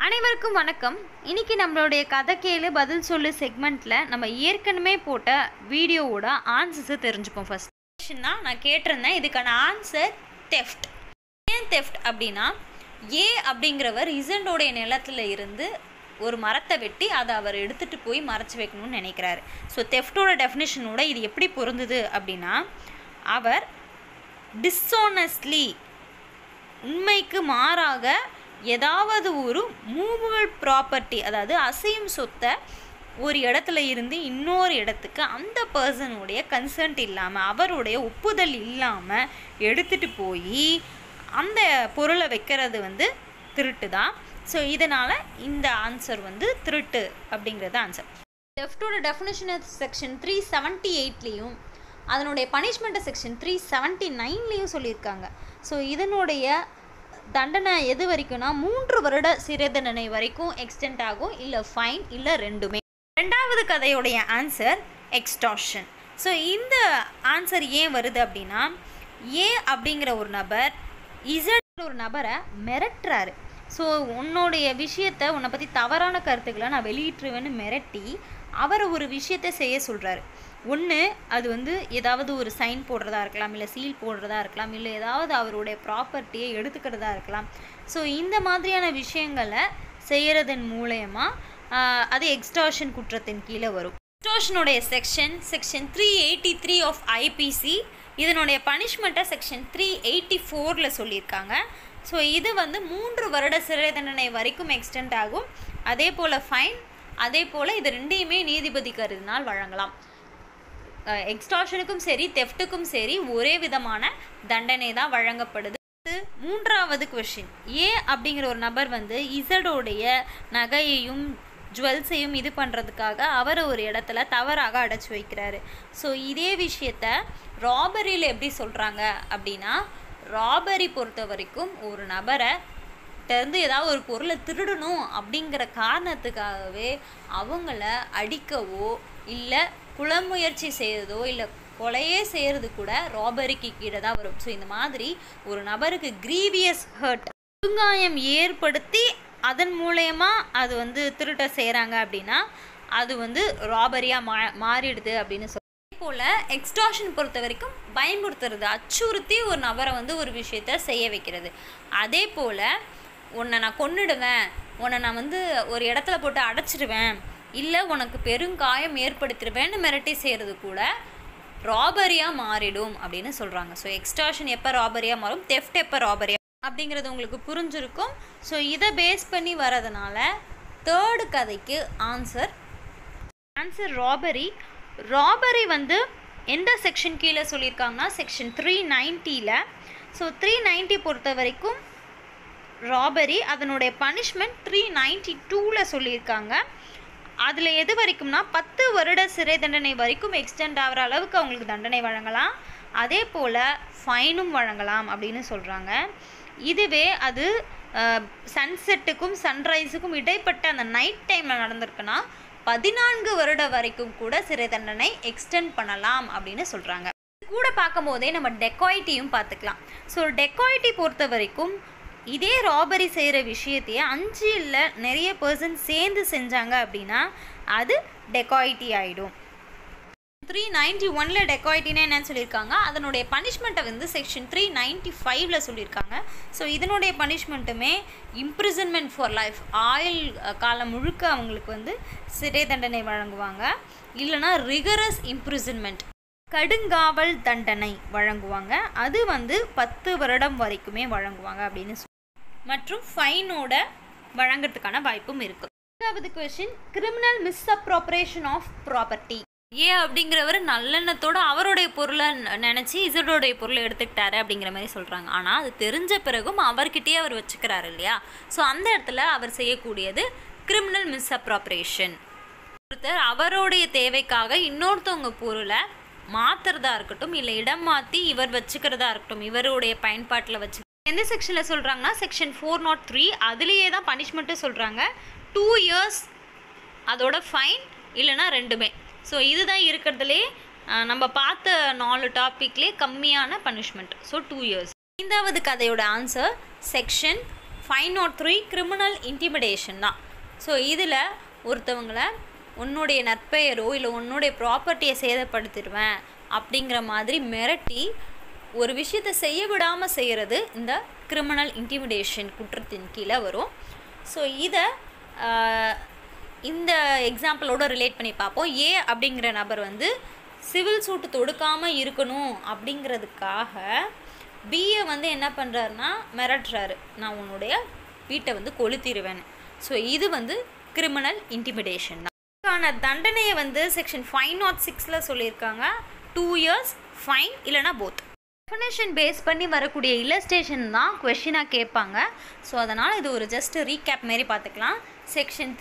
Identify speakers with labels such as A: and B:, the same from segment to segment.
A: அனைவருக்கும் வணக்கம். இன்னைக்கு நம்மளுடைய கதை கேளு பதில் சொல்லு செக்மெண்ட்ல நம்ம ஏற்கனவே போட்ட வீடியோவோட ஆன்சர்ஸை தெரிஞ்சுப்போம். ஃபர்ஸ்ட் கொஸ்டின்னா நான் கேட்டிருந்தேன், இதுக்கான ஆன்சர் தெஃப்ட். ஏன் தெஃப்ட் அப்படின்னா, ஏ அப்படிங்கிறவர் இசண்டோடைய நிலத்தில் இருந்து ஒரு மரத்தை வெட்டி அதை அவர் எடுத்துகிட்டு போய் மறைச்சி வைக்கணும்னு நினைக்கிறாரு. ஸோ தெஃப்டோட டெஃபினேஷனோட இது எப்படி பொருந்துது அப்படின்னா, அவர் டிஸ்ஆனஸ்ட்லி உண்மைக்கு மாறாக ஏதாவது ஒரு மூவபிள் ப்ராப்பர்ட்டி, அதாவது அசையும் சொத்தை ஒரு இடத்துல இருந்து இன்னொரு இடத்துக்கு அந்த பர்சனுடைய கன்சென்ட் இல்லாமல், அவருடைய ஒப்புதல் இல்லாமல் எடுத்துகிட்டு போய் அந்த பொருளை வைக்கிறது திருட்டு தான். ஸோ இதனால் இந்த ஆன்சர் திருட்டு அப்படிங்கிறது ஆன்சர். தெஃப்டோட டெஃபினேஷன் செக்ஷன் 378லேயும் அதனுடைய பனிஷ்மெண்ட்டை செக்ஷன் 379லேயும் சொல்லியிருக்காங்க. ஸோ இதனுடைய தண்டனை எது வரைக்கும்னா 3 வருட சிறை தண்டனை வரைக்கும் எக்ஸ்டெண்ட் ஆகும், இல்லை ஃபைன், இல்லை ரெண்டுமே. ரெண்டாவது கதையுடைய ஆன்சர் எக்ஸ்டார்ஷன். ஸோ இந்த ஆன்சர் ஏன் வருது அப்படின்னா, ஏ அப்படிங்கிற ஒரு நபர் இசட் ஒரு நபரை மிரட்டுறாரு. ஸோ உன்னுடைய விஷயத்தை, உன்னை பற்றி தவறான கருத்துக்களை நான் வெளியிட்டுருவேன்னு மிரட்டி அவரை ஒரு விஷயத்தை செய்ய சொல்கிறாரு. ஒன்று அது ஏதாவது ஒரு சைன் போடுறதா இருக்கலாம், இல்லை சீல் போடுறதா இருக்கலாம், இல்லை ஏதாவது அவருடைய ப்ராப்பர்ட்டியை எடுத்துக்கிறதா இருக்கலாம். ஸோ இந்த மாதிரியான விஷயங்களை செய்கிறதன் மூலயமா அது எக்ஸ்டார்ஷன் குற்றத்தின் கீழே வரும். எக்ஸ்டார்ஷனுடைய செக்ஷன் 383 ஆஃப் ஐபிசி, இதனுடைய பனிஷ்மெண்ட்டை செக்ஷன் 384 சொல்லியிருக்காங்க. ஸோ இது 3 வருட சிறை தண்டனை வரைக்கும் எக்ஸ்டெண்ட் ஆகும். அதே போல் ஃபைன், அதே போல் இது ரெண்டையுமே நீதிபதி கருதினால் வழங்கலாம். எக்ஸ்டார்ஷனுக்கும் சரி தெஃப்ட்டுக்கும் சரி ஒரே விதமான தண்டனை தான் வழங்கப்படுது. மூன்றாவது கொஸ்டின், ஏ அப்படிங்கிற ஒரு நபர் இசடோடைய நகையையும் ஜுவல்ஸையும் இது பண்ணுறதுக்காக அவரை ஒரு இடத்துல தவறாக அடைச்சி வைக்கிறாரு. ஸோ இதே விஷயத்த ராபரியில் எப்படி சொல்கிறாங்க அப்படின்னா, ராபரி பொறுத்த வரைக்கும் ஒரு நபரை ஏதாவது ஒரு பொருளை திருடணும் அப்படிங்கிற காரணத்துக்காகவே அவங்கள அடிக்கவோ இல்லை குலமுயற்சி செய்கிறதோ இல்லை கொலையே செய்கிறது கூட ராபரிக்கு கீழே தான் வரும். ஸோ இந்த மாதிரி ஒரு நபருக்கு கிரீவியஸ் ஹர்ட், துங்காயம் ஏற்படுத்தி அதன் மூலயமா அது திருட்ட செய்கிறாங்க அப்படின்னா அது ராபரியாக மாறிடுது அப்படின்னு சொல்லி. அதே போல் எக்ஸ்டார்ஷன் பொறுத்த வரைக்கும் பயன்படுத்துறது, அச்சுறுத்தி ஒரு நபரை ஒரு விஷயத்த செய்ய வைக்கிறது. அதே போல் உன்னை நான் கொன்னுடுவேன், உன்னை நான் ஒரு இடத்துல போட்டு அடைச்சிடுவேன், இல்லை உனக்கு பெருங்காயம் ஏற்படுத்திடுவேன்னு மிரட்டி செய்கிறது கூட ராபரியாக மாறிடும் அப்படின்னு சொல்கிறாங்க. ஸோ எக்ஸ்டார்ஷன் எப்போ ராபரியாக மாறும், தெஃப்ட் எப்போ ராபரியாக அப்படிங்கிறது உங்களுக்கு புரிஞ்சிருக்கும். ஸோ இதை பேஸ் பண்ணி வரதுனால தேர்டு கதைக்கு ஆன்சர் ராபரி. ராபரி எந்த செக்ஷன் கீழே சொல்லியிருக்காங்கன்னா செக்ஷன் 390. ஸோ 390 பொறுத்த வரைக்கும் ராபரி, அதனுடைய பனிஷ்மெண்ட் 392 சொல்லியிருக்காங்க. அதில் எது வரைக்கும்னா 10 வருட சிறை தண்டனை வரைக்கும் எக்ஸ்டெண்ட் ஆகிற அளவுக்கு அவங்களுக்கு தண்டனை வழங்கலாம். அதே போல் ஃபைனும் வழங்கலாம் அப்படின்னு சொல்கிறாங்க. இதுவே அது சன்செட்டுக்கும் சன்ரைஸுக்கும் இடைப்பட்ட அந்த நைட் டைமில் நடந்திருக்குன்னா 14 வருட வரைக்கும் கூட சிறை தண்டனை எக்ஸ்டெண்ட் பண்ணலாம் அப்படின்னு சொல்கிறாங்க. கூட பார்க்கும் போதே நம்ம டெக்காய்ட்டியும் பார்த்துக்கலாம். ஸோ டெக்காய்ட்டி பொறுத்த வரைக்கும் இதே ராபரி செய்கிற விஷயத்தையே 5 இல்லை நிறைய பர்சன் சேர்ந்து செஞ்சாங்க அப்படின்னா அது டெக்காய்ட்டி ஆகிடும். 391 டெக்காய்ட்டினா என்னன்னு சொல்லியிருக்காங்க, அதனுடைய பனிஷ்மெண்ட்டை செக்ஷன் 395 சொல்லியிருக்காங்க. ஸோ இதனுடைய பனிஷ்மெண்ட்டுமே இம்ப்ரிசன்மெண்ட் ஃபார் லைஃப், ஆயுள் காலம் முழுக்க அவங்களுக்கு சிறை தண்டனை வழங்குவாங்க, இல்லைனா ரிகரஸ் இம்ப்ரிசன்மெண்ட் கடுங்காவல் தண்டனை வழங்குவாங்க. அது 10 வருடம் வரைக்குமே வழங்குவாங்க அப்படின்னு மற்றும் ஃபைனோட வழங்குறதுக்கான வாய்ப்பும் இருக்குது. ரெண்டாவது question, criminal misappropriation of property. A அப்படிங்கிறவர் நல்லெண்ணத்தோடு அவருடைய பொருளை நினச்சி இசடோடைய பொருளை எடுத்துக்கிட்டாரு அப்படிங்கிற மாதிரி சொல்கிறாங்க. ஆனால் அது தெரிஞ்ச பிறகும் அவர்கிட்டயே அவர் வச்சுக்கிறாரு இல்லையா. ஸோ அந்த இடத்துல அவர் செய்யக்கூடியது கிரிமினல் மிஸ்அப்ரோப்ரியேஷன். ஒருத்தர் அவருடைய தேவைக்காக இன்னொருத்தவங்க பொருளை மாற்றுறதா இருக்கட்டும், இல்லை இடம் மாற்றி இவர் வச்சுக்கிறதா இருக்கட்டும், இவருடைய பயன்பாட்டில் வச்சு எந்த செக்ஷனில் சொல்கிறாங்கன்னா செக்ஷன் 403, அதுலேயே தான் பனிஷ்மெண்ட்டு சொல்கிறாங்க. 2 years அதோட ஃபைன், இல்லைனா ரெண்டுமே. ஸோ இதுதான் இருக்கிறதுலே நம்ம பார்த்த 4 டாப்பிக்லேயே கம்மியான பனிஷ்மெண்ட். So 2 years. ஐந்தாவது கதையோட ஆன்சர் செக்ஷன் 503 கிரிமினல் இன்டிமிடேஷன் தான். ஸோ இதில் ஒருத்தவங்களை உன்னுடைய நற்பெயரோ இல்லை உன்னுடைய ப்ராப்பர்ட்டியை சேதப்படுத்திடுவேன் அப்படிங்கிற மாதிரி மிரட்டி ஒரு விஷயத்தை செய்ய விடாமல் செய்கிறது இந்த கிரிமினல் இன்டிமிடேஷன் குற்றத்தின் கீழே வரும். ஸோ இதை இந்த எக்ஸாம்பிளோட ரிலேட் பண்ணி பார்ப்போம். ஏ அப்படிங்கிற நபர் வந்து சிவில் சூட்டு தொடுக்காமல் இருக்கணும் அப்படிங்கிறதுக்காக பிஏ வந்து என்ன பண்ணுறாருன்னா மிரட்டுறாரு, நான் உன்னுடைய வீட்டை வந்து கொளுத்திடுவேன். ஸோ இது வந்து கிரிமினல் இன்டிமிடேஷன் தான். இதுக்கான தண்டனையை வந்து செக்ஷன் 506 சொல்லியிருக்காங்க. 2 years ஃபைன் இல்லைனா போத். டெஃபினேஷன் பேஸ் பண்ணி வரக்கூடிய இல்லஸ்ட்ரேஷன் தான் கொஷினாக கேட்பாங்க. ஸோ அதனால் இது ஒரு ஜஸ்ட் ரீகேப் மாரி பார்த்துக்கலாம். செக்ஷன்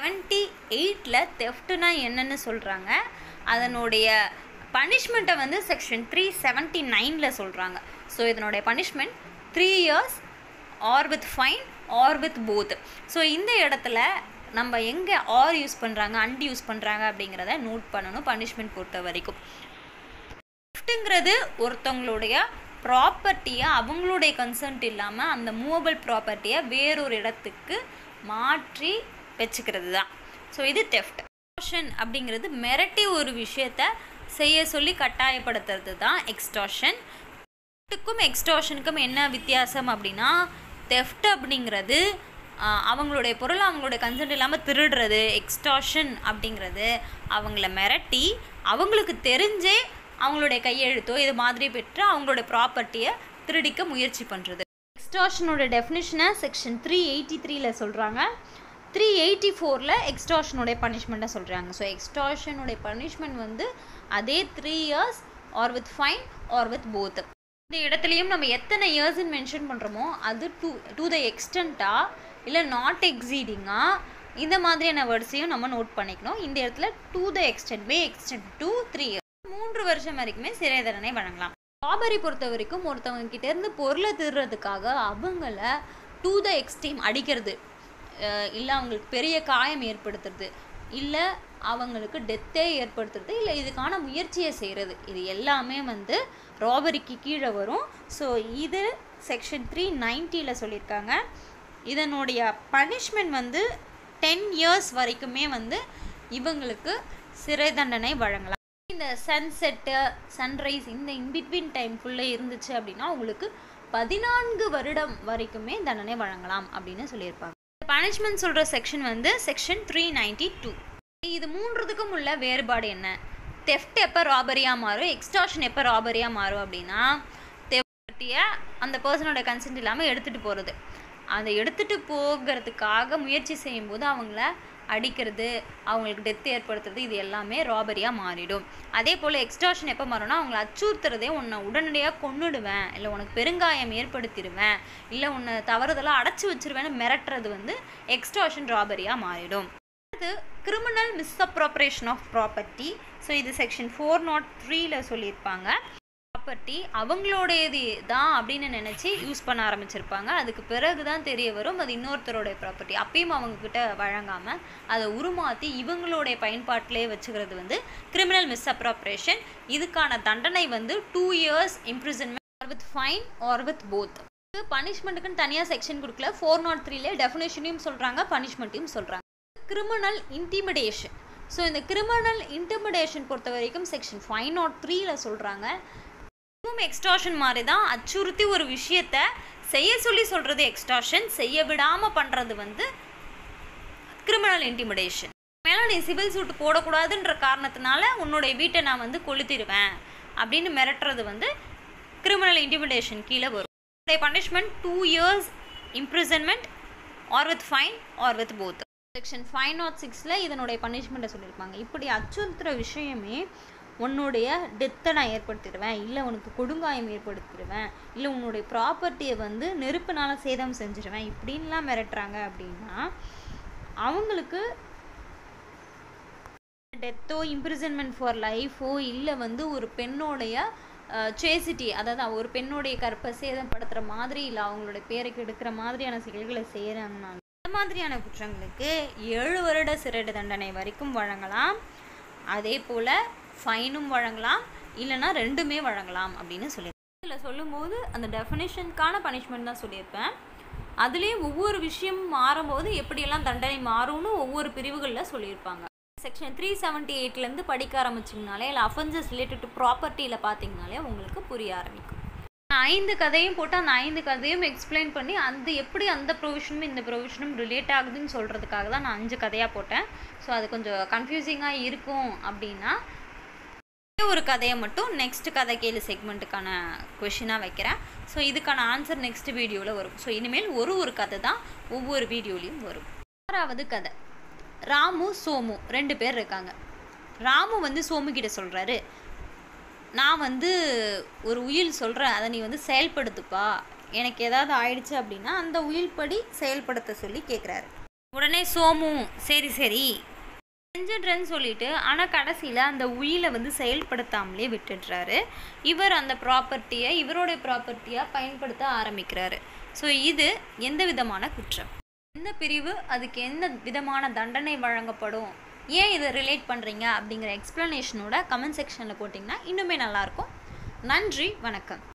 A: 378 தெஃப்ட்னா என்னன்னு சொல்கிறாங்க. அதனுடைய பனிஷ்மெண்ட்டை வந்து செக்ஷன் 379 சொல்கிறாங்க. ஸோ இதனுடைய punishment 3 years or with fine or with both. So இந்த இடத்துல நம்ம எங்கே ஆர் யூஸ் பண்ணுறாங்க அண்ட் யூஸ் பண்ணுறாங்க அப்படிங்கிறத நோட் பண்ணணும் பனிஷ்மெண்ட் பொறுத்த வரைக்கும். கிஃப்ட்டுங்கிறது ஒருத்தவங்களுடைய ப்ராப்பர்ட்டியை அவங்களுடைய கன்சர்ன்ட் இல்லாமல் அந்த மூவபிள் ப்ராப்பர்ட்டியை வேறொரு இடத்துக்கு மாற்றி வச்சுக்கிறது தான். ஸோ இது தெஃப்ட். எக்ஸ்டார்ஷன் அப்படிங்கிறது மிரட்டி ஒரு விஷயத்தை செய்ய சொல்லி கட்டாயப்படுத்துறது தான் எக்ஸ்டார்ஷன். தெஃப்ட்டுக்கும் எக்ஸ்டார்ஷனுக்கும் என்ன வித்தியாசம் அப்படின்னா, தெஃப்ட் அப்படிங்கிறது அவங்களுடைய பொருளை அவங்களுடைய கன்சென்ட் இல்லாமல் திருடுறது. எக்ஸ்டார்ஷன் அப்படிங்கிறது அவங்கள மிரட்டி அவங்களுக்கு தெரிஞ்சே அவங்களுடைய கையெழுத்தோ இது மாதிரி பெற்று அவங்களோட ப்ராப்பர்ட்டியை திருடிக்க முயற்சி பண்ணுறது. எக்ஸ்டார்ஷனோட டெஃபினிஷனை செக்ஷன் 383 சொல்கிறாங்க. 384 எக்ஸ்டார்ஷனுடைய பனிஷ்மெண்ட்டை சொல்கிறாங்க. ஸோ எக்ஸ்டார்ஷனுடைய பனிஷ்மெண்ட் வந்து அதே 3 years or with fine or with both. இந்த இடத்துலையும் நம்ம எத்தனை இயர்ஸ்ன்னு மென்ஷன் பண்ணுறோமோ அது டு த எக்ஸ்டென்ட்டா இல்லை நாட் எக்ஸீடிங்கா இந்த மாதிரியான வேர்ட்ஸையும் நம்ம நோட் பண்ணிக்கணும். இந்த இடத்துல to the extent may extend to 3 years 3 வருஷம் வரைக்குமே சிறை தண்டனை வழங்கலாம். ராபரி பொறுத்த வரைக்கும் ஒருத்தவங்க கிட்டேருந்து பொருளை திருடுறதுக்காக அவங்கள டு த எக்ஸ்ட்ரீம் அடிக்கிறது, இல்லை அவங்களுக்கு பெரிய காயம் ஏற்படுத்துறது, இல்லை அவங்களுக்கு டெத்தே ஏற்படுத்துறது, இல்லை இதுக்கான முயற்சியை செய்கிறது, இது எல்லாமே வந்து ராபரிக்கு கீழே வரும். ஸோ இது செக்ஷன் 390 சொல்லியிருக்காங்க. இதனுடைய பனிஷ்மெண்ட் வந்து 10 years வரைக்குமே வந்து இவங்களுக்கு சிறை தண்டனை வழங்கலாம். இந்த சன்செட்டு சன்ரைஸ் இந்த இன்பிட்வீன் டைம்குள்ளே இருந்துச்சு அப்படின்னா உங்களுக்கு 14 வருடம் வரைக்குமே தண்டனை வழங்கலாம் அப்படின்னு சொல்லியிருப்பாங்க. பனிஷ்மெண்ட் சொல்கிற செக்ஷன் வந்து செக்ஷன் 392. இது மூன்றுத்துக்கும் உள்ள வேறுபாடு என்ன? தெஃப்ட் எப்போ ராபரியாக மாறும், எக்ஸ்டார்ஷன் எப்போ ராபரியாக மாறும் அப்படின்னா, தெஃப்டியை அந்த பர்சனோட கன்சென்ட் இல்லாமல் எடுத்துகிட்டு போகிறது, அதை எடுத்துகிட்டு போகிறதுக்காக முயற்சி செய்யும்போது அவங்கள அடிக்கிறது, அவங்களுக்கு டெத் ஏற்படுத்துறது, இது எல்லாமே ராபரியாக மாறிடும். அதே போல் எக்ஸ்டார்ஷன் எப்போ மாறும்னா, அவங்கள அச்சுறுத்துறதே உன்னை உடனடியாக கொன்னுடுவேன், இல்லை உனக்கு பெருங்காயம் ஏற்படுத்திடுவேன், இல்லை உன்னை தவறுதலாக அடைச்சி வச்சிருவேன்னு மிரட்டுறது வந்து எக்ஸ்டார்ஷன் ராபரியாக மாறிடும். அடுத்து criminal misappropriation of property. So இது செக்ஷன் 403 சொல்லியிருப்பாங்க. ப்ராப்பர்ட்டி அவங்களோடையது தான் அப்படின்னு நினச்சி யூஸ் பண்ண ஆரம்பிச்சிருப்பாங்க. அதுக்கு பிறகு தான் தெரிய வரும் அது இன்னொருத்தரோடைய ப்ராப்பர்ட்டி. அப்பயும் அவங்கக்கிட்ட வழங்காமல் அதை உருமாற்றி இவங்களுடைய பயன்பாட்டிலே வச்சுக்கிறது வந்து கிரிமினல் மிஸ்அப்ரோப்ரியேஷன். இதுக்கான தண்டனை வந்து 2 years imprisonment with fine or with both. பனிஷ்மெண்ட்டுக்குன்னு தனியாக செக்ஷன் கொடுக்கல. 403 டெஃபினேஷனையும் சொல்கிறாங்க, பனிஷ்மெண்ட்டையும் சொல்கிறாங்க. Criminal intimidation. ஸோ இந்த கிரிமினல் இன்டிமிடேஷன் பொறுத்த வரைக்கும் செக்ஷன் 503 சொல்கிறாங்க. இதுவும் எக்ஸ்டார்ஷன் மாதிரி தான். அச்சுறுத்தி ஒரு விஷயத்தை செய்ய சொல்லி சொல்கிறது எக்ஸ்டார்ஷன், செய்ய விடாமல் பண்ணுறது வந்து கிரிமினல் இன்டிமிடேஷன். மேலே நீ சிவில் சூட்டு போடக்கூடாதுன்ற காரணத்தினால உன்னுடைய வீட்டை நான் வந்து கொளுத்திடுவேன் அப்படின்னு மிரட்டுறது வந்து கிரிமினல் இன்டிமிடேஷன் கீழே வரும். Punishment 2 years imprisonment or with fine or with both. Section 506 இதனுடைய பனிஷ்மெண்ட்டை சொல்லியிருப்பாங்க. இப்படி அச்சுறுத்துகிற விஷயமே உன்னுடைய டெத்தை நான் ஏற்படுத்திடுவேன், இல்லை உனக்கு கொடுங்காயம் ஏற்படுத்திடுவேன், இல்லை உன்னுடைய ப்ராப்பர்ட்டியை வந்து நெருப்புனால சேதம் செஞ்சிடுவேன் இப்படின்லாம் மிரட்டுறாங்க அப்படின்னா அவங்களுக்கு டெத்தோ இம்ப்ரிசன்மெண்ட் ஃபார் லைஃபோ இல்லை வந்து ஒரு பெண்ணோடைய சேசிட்டி, அதாவது ஒரு பெண்ணுடைய கற்பை சேதப்படுத்துகிற மாதிரி இல்லை அவங்களோட பேரை கெடுக்கிற மாதிரியான செயல்களை செய்கிறாங்கன்னா இந்த மாதிரியான குற்றங்களுக்கு 7 வருட சிறை தண்டனை வரைக்கும் வழங்கலாம். அதே போல் ஃபைனும் வழங்கலாம், இல்லைனா ரெண்டுமே வழங்கலாம் அப்படின்னு சொல்லியிருக்கேன். இதில் சொல்லும்போது அந்த டெஃபினேஷனுக்கான பனிஷ்மெண்ட் தான் சொல்லியிருப்பேன். அதுலேயும் ஒவ்வொரு விஷயம் மாறும்போது எப்படியெல்லாம் தண்டனை மாறும்னு ஒவ்வொரு பிரிவுகளில் சொல்லியிருப்பாங்க. செக்ஷன் 378லேருந்து படிக்க ஆரம்பிச்சிங்கனாலே இல்லை அஃபென்சஸ் ரிலேட்டட் டு ப்ராப்பர்ட்டியில் பார்த்தீங்கனாலே உங்களுக்கு புரிய ஆரம்பிக்கும். 5 கதையும் போட்டு அந்த 5 கதையும் எக்ஸ்பிளைன் பண்ணி எப்படி அந்த ப்ரொவிஷனும் இந்த ப்ரொவிஷனும் ரிலேட் ஆகுதுன்னு சொல்கிறதுக்காக தான் நான் 5 கதையாக போட்டேன். ஸோ அது கொஞ்சம் கன்ஃபியூசிங்காக இருக்கும் அப்படின்னா ஒரு கதையை மட்டும் நெக்ஸ்ட் கதை கேளு செக்மெண்ட்டுக்கான கொஷினாக வைக்கிறேன். ஸோ இதுக்கான ஆன்சர் நெக்ஸ்ட் வீடியோவில் வரும். ஸோ இனிமேல் ஒரு கதை தான் ஒவ்வொரு வீடியோலையும் வரும். 6வது கதை, ராமு சோமு 2 பேர் இருக்காங்க. ராமு வந்து சோமு கிட்ட சொல்கிறாரு, நான் வந்து ஒரு உயில் சொல்கிறேன், அதை நீ வந்து செயல்படுத்துப்பா, எனக்கு ஏதாவது ஆயிடுச்சு அப்படின்னா அந்த உயில் படி செயல்படுத்த சொல்லி கேட்குறாரு. உடனே சோமு சரி செஞ்சிடுறேன்னு சொல்லிட்டு ஆனால் கடைசியில் அந்த உயிலை வந்து செயல்படுத்தாமலே விட்டுடுறாரு. இவர் அந்த ப்ராப்பர்ட்டியை இவருடைய ப்ராப்பர்ட்டியாக பயன்படுத்த ஆரம்பிக்கிறாரு. ஸோ இது எந்த விதமான குற்றம், எந்த பிரிவு, அதுக்கு எந்த விதமான தண்டனை வழங்கப்படும், ஏன் இதை ரிலேட் பண்ணுறீங்க அப்படிங்கிற எக்ஸ்ப்ளனேஷனோட கமெண்ட் செக்ஷனில் போட்டிங்கன்னா இன்னுமே நல்லாயிருக்கும். நன்றி, வணக்கம்.